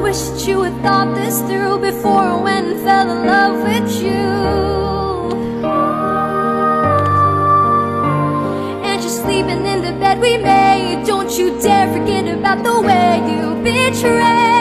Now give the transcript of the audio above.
wish that you had thought this through before I went and fell in love with you. And you're sleeping in the bed we made. Don't you dare forget about the way you betrayed